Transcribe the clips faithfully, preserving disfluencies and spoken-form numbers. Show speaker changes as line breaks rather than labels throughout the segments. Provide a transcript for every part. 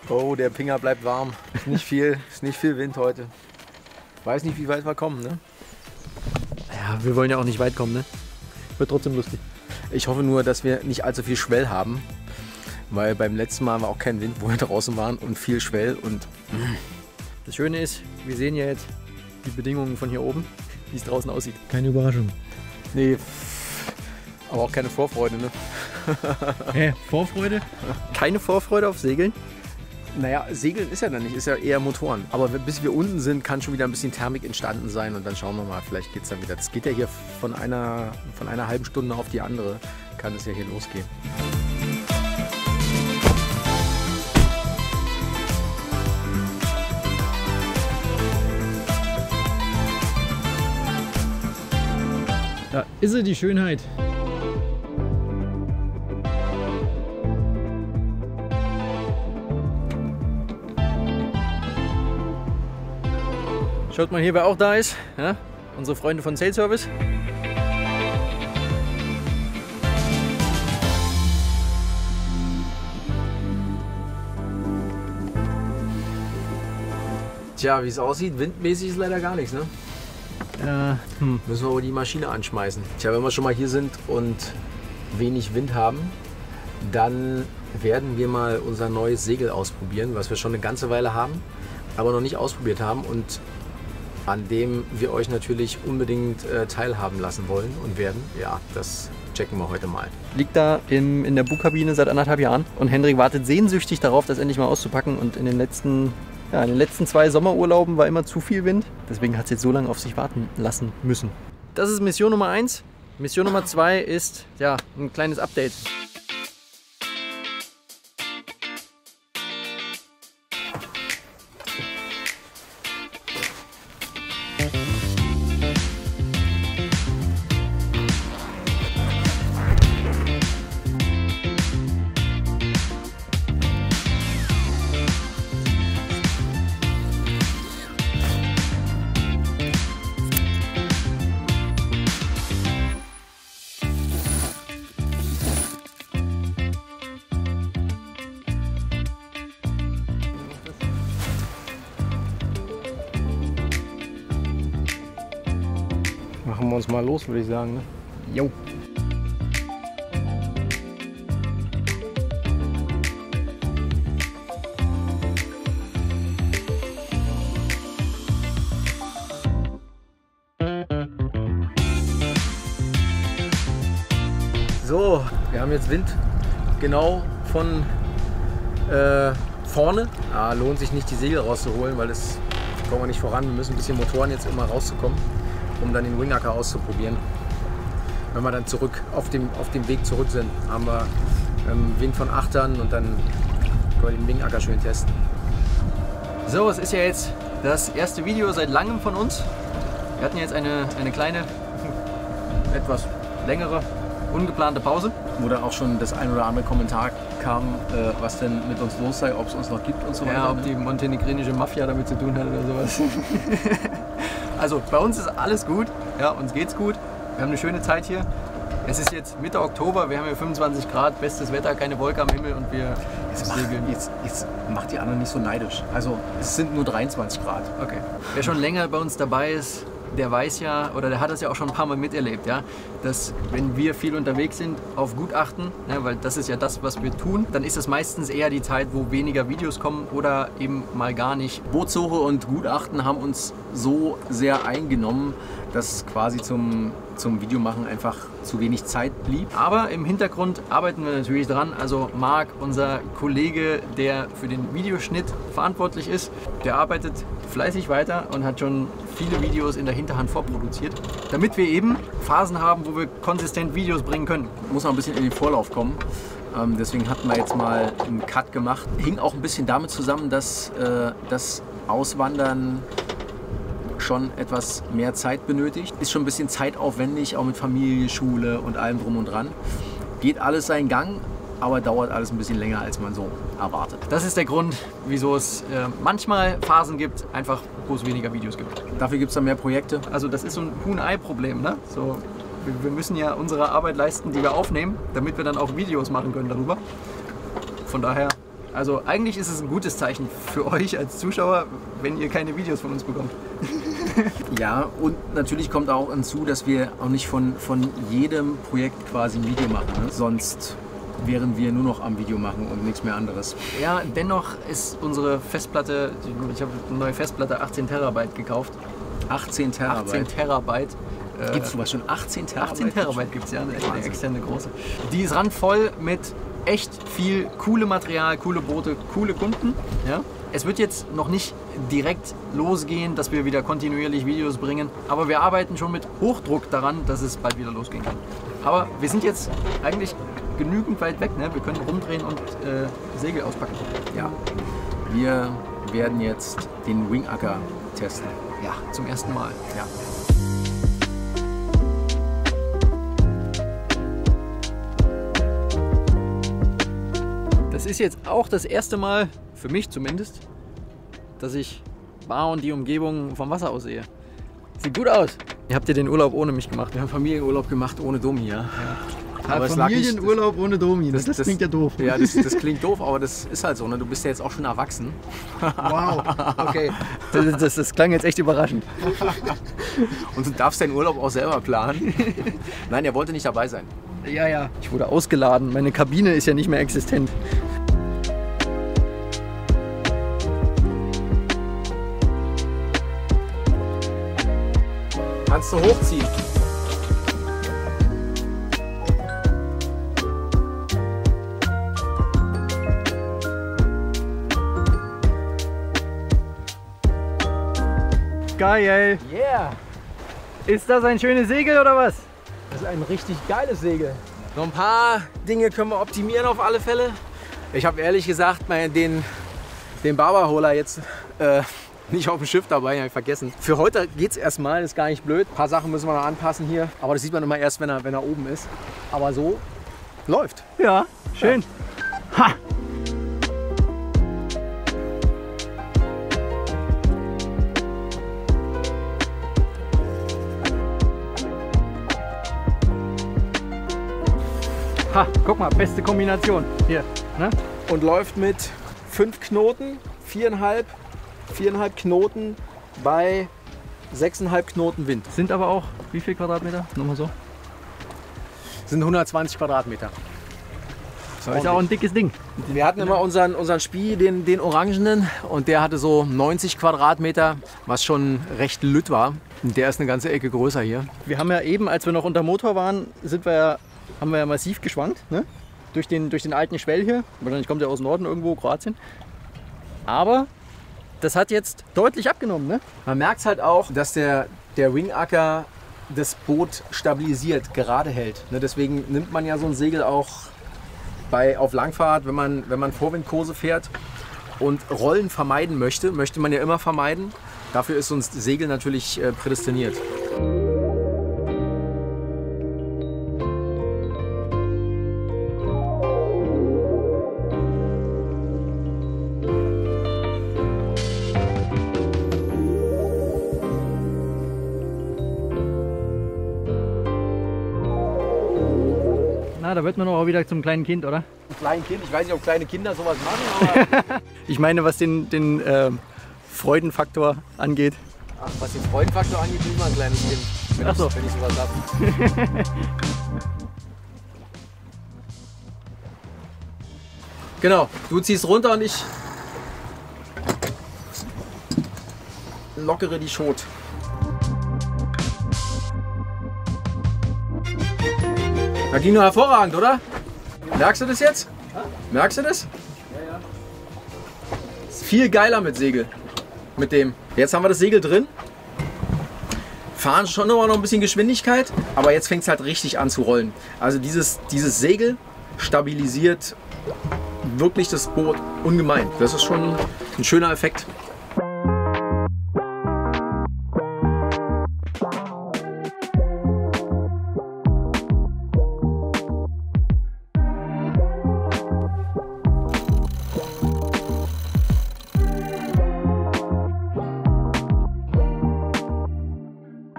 Oh, der Pinger bleibt warm. Ist nicht viel, ist nicht viel Wind heute. Weiß nicht, wie weit wir kommen, ne?
Ja, wir wollen ja auch nicht weit kommen, ne? Wird trotzdem lustig.
Ich hoffe nur, dass wir nicht allzu viel Schwell haben. Weil beim letzten Mal war auch kein Wind, wo wir draußen waren und viel Schwell. Und
das Schöne ist, wir sehen ja jetzt die Bedingungen von hier oben, wie es draußen aussieht.
Keine Überraschung.
Nee, aber auch keine Vorfreude, ne?
Hä, Vorfreude?
Keine Vorfreude auf Segeln?
Naja, Segeln ist ja dann nicht, ist ja eher Motoren. Aber bis wir unten sind, kann schon wieder ein bisschen Thermik entstanden sein und dann schauen wir mal, vielleicht geht es dann wieder. Das geht ja hier von einer, von einer halben Stunde auf die andere, kann es ja hier losgehen.
Da ist sie, die Schönheit.
Schaut mal hier, wer auch da ist. Ja? Unsere Freunde von Sail Service.
Tja, wie es aussieht, windmäßig ist leider gar nichts, ne?
Ja, hm.
Müssen wir aber die Maschine anschmeißen. Tja, wenn wir schon mal hier sind und wenig Wind haben, dann werden wir mal unser neues Segel ausprobieren, was wir schon eine ganze Weile haben, aber noch nicht ausprobiert haben und an dem wir euch natürlich unbedingt äh, teilhaben lassen wollen und werden. Ja, das checken wir heute mal.
Liegt da im, in der Bugkabine seit anderthalb Jahren und Hendrik wartet sehnsüchtig darauf, das endlich mal auszupacken. Und in den letzten, ja, in den letzten zwei Sommerurlauben war immer zu viel Wind. Deswegen hat es jetzt so lange auf sich warten lassen müssen. Das ist Mission Nummer eins. Mission Nummer zwei ist ja, ein kleines Update.
Machen wir uns mal los, würde ich sagen. Ne?
Jo.
So, wir haben jetzt Wind genau von äh, vorne. Ah, lohnt sich nicht, die Segel rauszuholen, weil das kommen wir nicht voran. Wir müssen ein bisschen Motoren jetzt immer rauszukommen, um dann den Wingacker auszuprobieren. Wenn wir dann zurück auf dem, auf dem Weg zurück sind, haben wir ähm, Wind von Achtern und dann können wir den Wingacker schön testen.
So, es ist ja jetzt das erste Video seit langem von uns. Wir hatten jetzt eine, eine kleine, etwas längere, ungeplante Pause.
Wo dann auch schon das ein oder andere Kommentar kam, äh, was denn mit uns los sei, ob es uns noch gibt und so weiter.
Ja, ob die montenegrinische Mafia damit zu tun hat oder sowas. Also bei uns ist alles gut, ja, uns geht's gut. Wir haben eine schöne Zeit hier. Es ist jetzt Mitte Oktober, wir haben hier fünfundzwanzig Grad, bestes Wetter, keine Wolke am Himmel und wir
jetzt segeln. Mach, jetzt, jetzt macht die anderen nicht so neidisch. Also es sind nur dreiundzwanzig Grad.
Okay. Wer schon länger bei uns dabei ist, der weiß ja, oder der hat das ja auch schon ein paar Mal miterlebt, ja, dass wenn wir viel unterwegs sind, auf gut achten, ne, weil das ist ja das, was wir tun, dann ist es meistens eher die Zeit, wo weniger Videos kommen oder eben mal gar nicht.
Bootssuche und Gutachten haben uns so sehr eingenommen, dass quasi zum, zum Videomachen einfach zu wenig Zeit blieb.
Aber im Hintergrund arbeiten wir natürlich dran. Also Marc, unser Kollege, der für den Videoschnitt verantwortlich ist, der arbeitet fleißig weiter und hat schon viele Videos in der Hinterhand vorproduziert, damit wir eben Phasen haben, wo wir konsistent Videos bringen können.
Muss noch ein bisschen in den Vorlauf kommen. Ähm, deswegen hatten wir jetzt mal einen Cut gemacht. Hing auch ein bisschen damit zusammen, dass äh, das Auswandern schon etwas mehr Zeit benötigt. Ist schon ein bisschen zeitaufwendig, auch mit Familie, Schule und allem drum und dran. Geht alles seinen Gang, aber dauert alles ein bisschen länger, als man so erwartet.
Das ist der Grund, wieso es äh, manchmal Phasen gibt, einfach wo es weniger Videos gibt.
Dafür gibt es dann mehr Projekte?
Also das ist so ein Huhn-Ei-Problem, ne? So, wir, wir müssen ja unsere Arbeit leisten, die wir aufnehmen, damit wir dann auch Videos machen können darüber. Von daher Also eigentlich ist es ein gutes Zeichen für euch als Zuschauer, wenn ihr keine Videos von uns bekommt.
Ja, und natürlich kommt auch hinzu, dass wir auch nicht von, von jedem Projekt quasi ein Video machen. Ne? Sonst wären wir nur noch am Video machen und nichts mehr anderes.
Ja, dennoch ist unsere Festplatte, ich habe eine neue Festplatte, achtzehn Terabyte gekauft.
achtzehn Terabyte.
achtzehn Terabyte.
Gibt es sowas schon? achtzehn Terabyte?
achtzehn Terabyte gibt es ja, eine, eine externe große. Die ist randvoll mit echt viel coole Material, coole Boote, coole Kunden. Ja? Es wird jetzt noch nicht direkt losgehen, dass wir wieder kontinuierlich Videos bringen, aber wir arbeiten schon mit Hochdruck daran, dass es bald wieder losgehen kann. Aber wir sind jetzt eigentlich genügend weit weg, ne? Wir können rumdrehen und äh, Segel auspacken.
Ja. Wir werden jetzt den Wingacker testen.
Ja, zum ersten Mal.
Ja.
Das ist jetzt auch das erste Mal, für mich zumindest, dass ich Bar und die Umgebung vom Wasser aus sehe. Sieht gut aus. Ihr habt ja den Urlaub ohne mich gemacht.
Wir haben Familienurlaub gemacht ohne Domi, ja.
Ja,
Aber es lag nicht-
Familienurlaub ohne Domi, das,
das-
das klingt ja doof.
Ja, das, das klingt doof, aber das ist halt so. Ne? Du bist ja jetzt auch schon erwachsen.
Wow.
Okay, das, das, das klang jetzt echt überraschend.
Und du darfst deinen Urlaub auch selber planen. Nein, er wollte nicht dabei sein.
Ja, ja. Ich wurde ausgeladen. Meine Kabine ist ja nicht mehr existent.
Kannst du hochziehen.
Geil.
Yeah,
Ist das ein schönes Segel oder was?
das ist ein richtig geiles Segel. Noch ein paar Dinge können wir optimieren auf alle Fälle. Ich habe ehrlich gesagt mein, den, den Barberholer jetzt äh, nicht auf dem Schiff dabei, habe ich vergessen. Für heute geht es erstmal, ist gar nicht blöd. Ein paar Sachen müssen wir noch anpassen hier, aber das sieht man immer erst, wenn er, wenn er oben ist. Aber so läuft.
Ja, schön. Ha! Ha, guck mal, beste Kombination. Hier, ne?
Und läuft mit fünf Knoten, viereinhalb, viereinhalb Knoten bei sechseinhalb Knoten Wind.
Sind aber auch, wie viel Quadratmeter? Nochmal so.
Sind hundertzwanzig Quadratmeter.
Das ist auch ein dickes Ding.
Wir hatten immer unseren, unseren Spie, den, den Orangenen, und der hatte so neunzig Quadratmeter, was schon recht lütt war. Und der ist eine ganze Ecke größer hier.
Wir haben ja eben, als wir noch unter Motor waren, sind wir ja, haben wir ja massiv geschwankt, ne? Durch den, durch den alten Schwell hier. Wahrscheinlich kommt er aus dem Norden irgendwo, Kroatien. Aber das hat jetzt deutlich abgenommen, ne?
Man merkt halt auch, dass der, der Wingacker das Boot stabilisiert, gerade hält. Ne, deswegen nimmt man ja so ein Segel auch bei, auf Langfahrt, wenn man, wenn man Vorwindkurse fährt und Rollen vermeiden möchte, möchte man ja immer vermeiden. Dafür ist so ein Segel natürlich äh, prädestiniert.
Na, da wird man auch wieder zum kleinen Kind, oder?
Ein kleines Kind, ich weiß nicht, ob kleine Kinder sowas machen, aber
Ich meine, was den, den ähm, Freudenfaktor angeht.
ach, was den Freudenfaktor angeht, bin ich mal ein kleines Kind, wenn,
Ach so.
ich, wenn ich sowas habe. Genau, du ziehst runter und ich lockere die Schot. Da ging nur hervorragend, oder? Merkst du das jetzt? Merkst du das? Ja, ja. Ist viel geiler mit Segel. Mit dem. Jetzt haben wir das Segel drin. Fahren schon immer noch ein bisschen Geschwindigkeit, aber jetzt fängt es halt richtig an zu rollen. Also dieses, dieses Segel stabilisiert wirklich das Boot ungemein. Das ist schon ein schöner Effekt.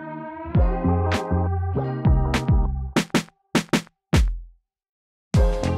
Wir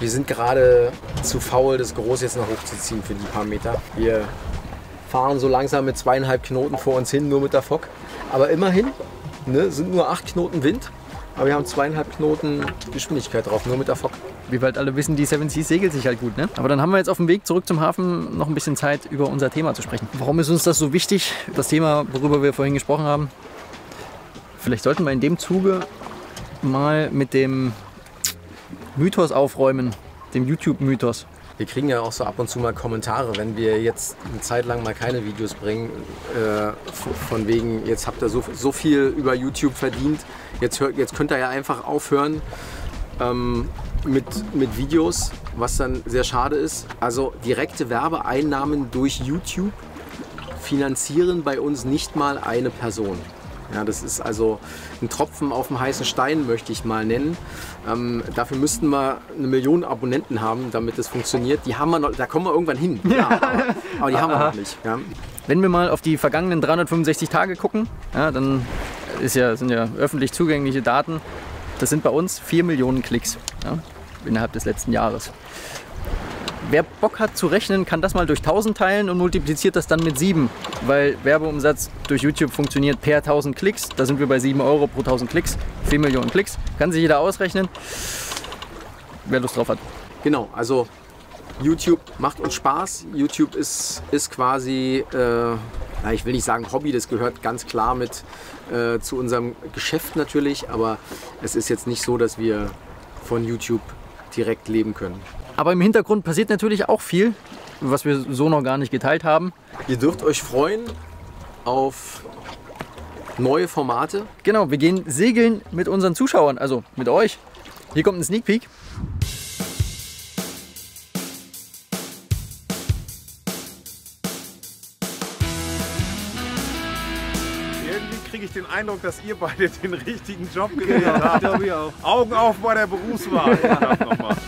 Wir sind gerade zu faul, das Groß jetzt noch hochzuziehen für die paar Meter. Wir fahren so langsam mit zweieinhalb Knoten vor uns hin, nur mit der Fock. Aber immerhin, ne, sind nur acht Knoten Wind. Aber wir haben zweieinhalb Knoten Geschwindigkeit drauf, nur mit der Fock.
Wie wir halt alle wissen, die Seven Seas segelt sich halt gut, ne? Aber dann haben wir jetzt auf dem Weg zurück zum Hafen noch ein bisschen Zeit, über unser Thema zu sprechen. Warum ist uns das so wichtig? Das Thema, worüber wir vorhin gesprochen haben. Vielleicht sollten wir in dem Zuge mal mit dem Mythos aufräumen, dem YouTube-Mythos.
Wir kriegen ja auch so ab und zu mal Kommentare, wenn wir jetzt eine Zeit lang mal keine Videos bringen, äh, von wegen, jetzt habt ihr so, so viel über YouTube verdient, jetzt, hört, jetzt könnt ihr ja einfach aufhören ähm, mit, mit Videos, was dann sehr schade ist. Also direkte Werbeeinnahmen durch YouTube finanzieren bei uns nicht mal eine Person. Ja, das ist also ein Tropfen auf dem heißen Stein, möchte ich mal nennen. Ähm, dafür müssten wir eine Million Abonnenten haben, damit das funktioniert. Die haben wir noch, da kommen wir irgendwann hin. Ja, aber, aber die haben wir noch nicht. Ja.
Wenn wir mal auf die vergangenen dreihundertfünfundsechzig Tage gucken, ja, dann ist ja, sind ja öffentlich zugängliche Daten. Das sind bei uns vier Millionen Klicks, ja, innerhalb des letzten Jahres. Wer Bock hat zu rechnen, kann das mal durch tausend teilen und multipliziert das dann mit sieben. Weil Werbeumsatz durch YouTube funktioniert per tausend Klicks. Da sind wir bei sieben Euro pro tausend Klicks. vier Millionen Klicks. Kann sich jeder ausrechnen, wer Lust drauf hat.
Genau, also YouTube macht uns Spaß. YouTube ist, ist quasi, äh, na, ich will nicht sagen Hobby, das gehört ganz klar mit äh, zu unserem Geschäft natürlich. Aber es ist jetzt nicht so, dass wir von YouTube direkt leben können.
Aber im Hintergrund passiert natürlich auch viel, was wir so noch gar nicht geteilt haben.
Ihr dürft euch freuen auf neue Formate.
Genau, wir gehen segeln mit unseren Zuschauern, also mit euch. Hier kommt ein Sneak Peek.
Irgendwie kriege ich den Eindruck, dass ihr beide den richtigen Job gewählt habt.
glaube ich auch.
Augen auf bei der Berufswahl. Verdammt nochmal.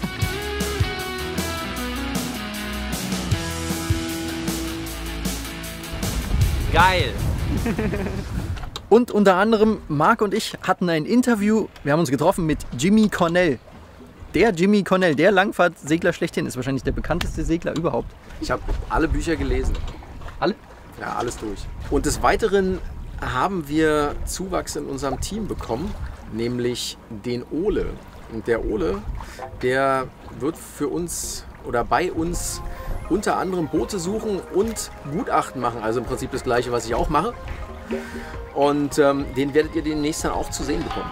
Geil!
Und unter anderem Marc und ich hatten ein Interview, wir haben uns getroffen mit Jimmy Cornell. Der Jimmy Cornell, der Langfahrtsegler schlechthin, ist wahrscheinlich der bekannteste Segler überhaupt.
Ich habe alle Bücher gelesen.
Alle?
Ja, alles durch. Und des Weiteren haben wir Zuwachs in unserem Team bekommen, nämlich den Ole. Und der Ole, der wird für uns oder bei uns unter anderem Boote suchen und Gutachten machen. Also im Prinzip das Gleiche, was ich auch mache. Und ähm, den werdet ihr demnächst dann auch zu sehen bekommen.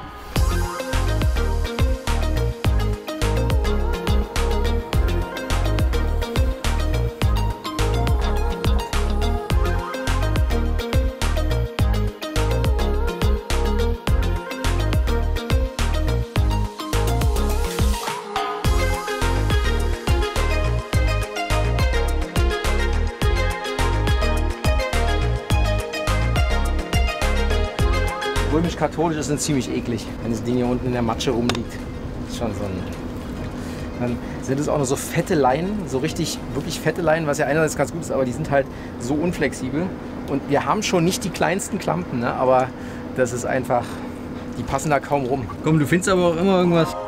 Römisch-katholisch ist ziemlich eklig, wenn das Ding hier unten in der Matsche rumliegt. Das ist schon so ein. Dann sind es auch noch so fette Leinen, so richtig, wirklich fette Leinen, was ja einerseits ganz gut ist, aber die sind halt so unflexibel. Und wir haben schon nicht die kleinsten Klampen, ne? Aber das ist einfach, die passen da kaum rum.
Komm, du findest aber auch immer irgendwas.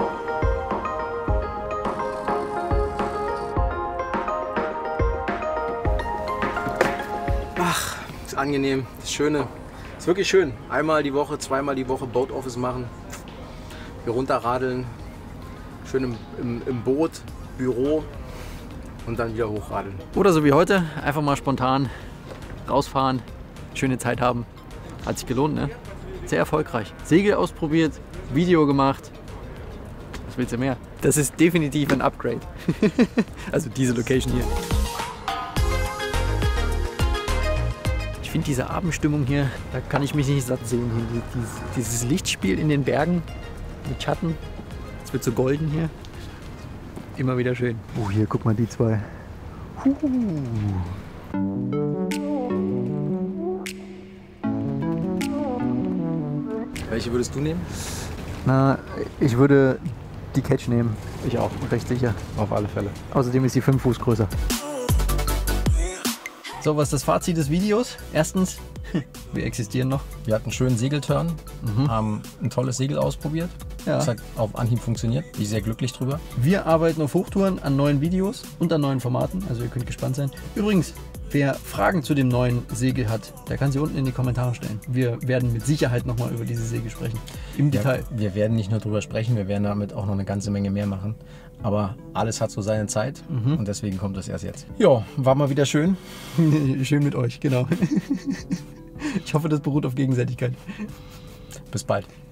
Ach, ist angenehm, das Schöne. Ist wirklich schön. Einmal die Woche, zweimal die Woche Boat Office machen. Hier runterradeln. Schön im, im, im Boot, Büro und dann wieder hochradeln.
Oder so wie heute, einfach mal spontan rausfahren, schöne Zeit haben. Hat sich gelohnt, ne? Sehr erfolgreich. Segel ausprobiert, Video gemacht. Was willst du mehr? Das ist definitiv ein Upgrade. Also diese Location hier. Ich finde diese Abendstimmung hier, da kann ich mich nicht satt sehen. Hier, dieses, dieses Lichtspiel in den Bergen mit Schatten. Es wird so golden hier. Immer wieder schön. Oh, hier, guck mal die zwei. Huh.
Welche würdest du nehmen?
Na, ich würde die Catch nehmen.
Ich auch.
Recht sicher.
Auf alle Fälle.
Außerdem ist sie fünf Fuß größer. So, was ist das Fazit des Videos? Erstens, Wir existieren noch.
Wir hatten einen schönen Segelturn,
Mhm.
haben ein tolles Segel ausprobiert.
Ja.
Das hat auf Anhieb funktioniert. Bin ich sehr glücklich drüber.
Wir arbeiten auf Hochtouren an neuen Videos und an neuen Formaten, also ihr könnt gespannt sein. Übrigens, wer Fragen zu dem neuen Segel hat, der kann sie unten in die Kommentare stellen. Wir werden mit Sicherheit nochmal über diese Segel sprechen. Im Detail.
Ja, wir werden nicht nur drüber sprechen, wir werden damit auch noch eine ganze Menge mehr machen. Aber alles hat so seine Zeit
Mhm.
und deswegen kommt das erst jetzt. Ja, war mal wieder schön.
Schön mit euch, genau. Ich hoffe, das beruht auf Gegenseitigkeit.
Bis bald.